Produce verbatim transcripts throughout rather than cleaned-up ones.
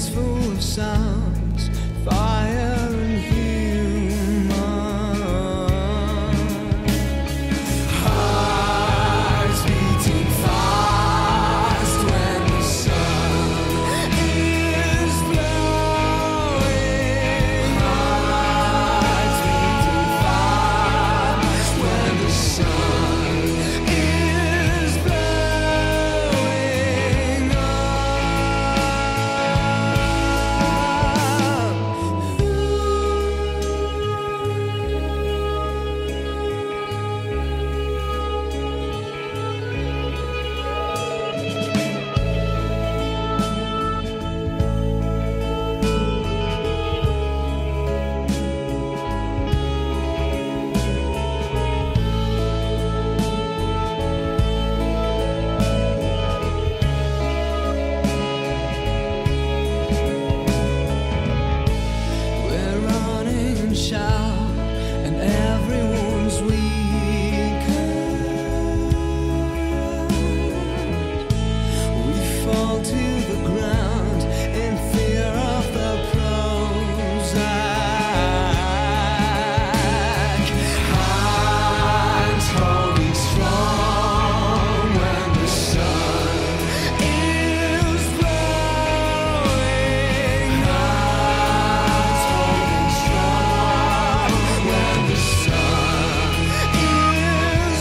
it's full of sounds, fire and human. Hearts beating fast when the sun is blowing. Hearts beating fast when the sun is blowing up. We're running and shout, and everyone's weakened. We fall to the ground in fear of the Prozac. Hands holding strong when the sun is blowing. Hands holding strong when the sun is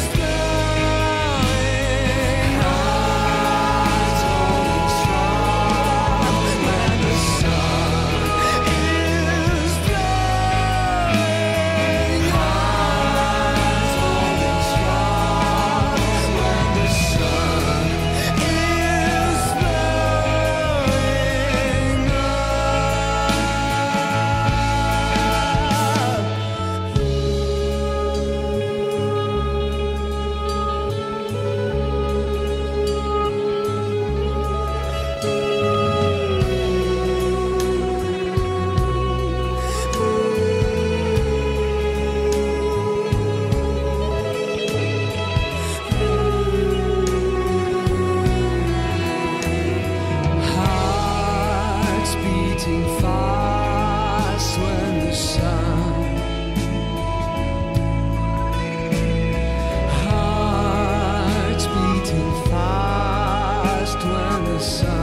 blowing. Hands holding strong when the sun is blowing. Hands holding strong when the sun is blowing Hearts beating fast when the sun Hearts beating fast when the sun